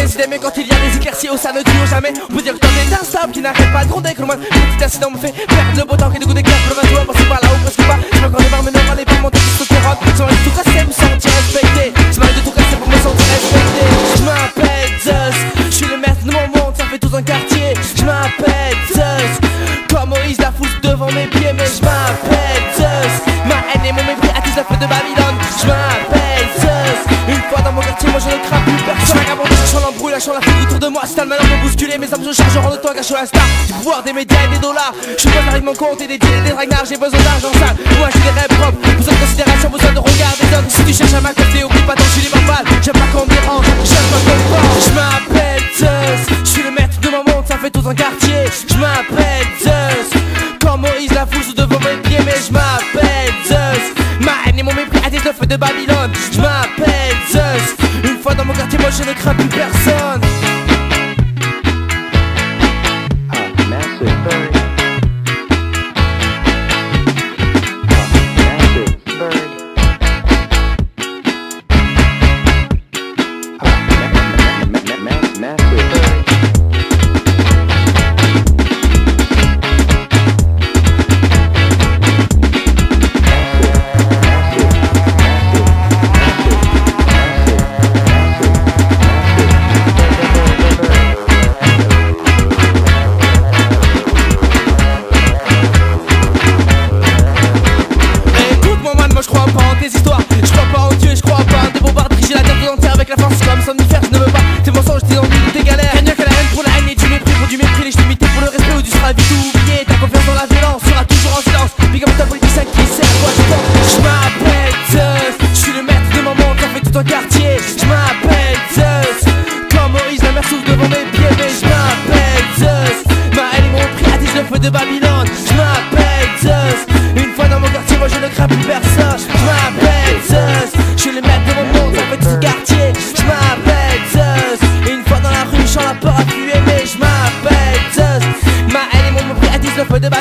idées, mais quand il y a des éclaircies, ça ne dure jamais. On peut dire que t'en es instable, qui n'arrête pas de gronder, que le moindre petit incident me fait perdre le beau temps, qui dégoûte des clairs, le rasoir, passer par là ou presque pas. Je veux encore les voir, mais non, allez pas monter sur ce terrain. Je m'arrête de tout casser, me sentir respecté. Je m'arrête de tout casser pour me sentir respecté. Je m'appelle Zeus, je suis le maître de mon monde, ça fait tout un quartier. Je m'appelle Zeus, comme Moïse la foule devant mes pieds, mais je m'appelle Zeus. Ma haine et mon mépris attisent le feu de Babylone. Je m'appelle Zeus. Une fois dans mon quartier, moi je ne crains plus personne. Vagabond, cherchant l'embrouille, lâchant la foule autour de moi. Si t'as le malheur de bousculer, mes âmes se chargeront de toi, gâchant la star. Du pouvoir des médias et des dollars. Je suis pas avec mon compte et des deals et des dragnards. J'ai besoin d'argent sale, moi j'ai des rêves propres. Besoin de considération, besoin de regard des autres. Si tu cherches à m'accoster, oublie pas ton gilet verbal. J'aime pas qu'on me dérange, j'aime pas qu'on me force. Je m'appelle Zeus, je suis le maître de mon monde, ça fait tout un quartier. Je m'appelle Zeus, comme Moïse la foule sous devant mes pieds, mais je m'appelle Zeus. Ma haine et mon mépris attisent le feu de Babylone. Je m'appelle Zeus. Une fois dans mon quartier, moi je ne crains plus personne. Quartier, je m'appelle Zeus, comme Moïse la mer souffle devant mes pieds, mais je m'appelle Zeus. Ma haine et mon mépris attisent le feu de Babylone. Je m'appelle Zeus. Une fois dans mon quartier, moi je ne crains plus personne. Je m'appelle Zeus, je suis le maître de mon monde, ça fait tout ce quartier. Je m'appelle Zeus. Une fois dans la rue, je chante la peur à tuer, mais je m'appelle Zeus. Ma haine et mon mépris attisent le feu de Babylone.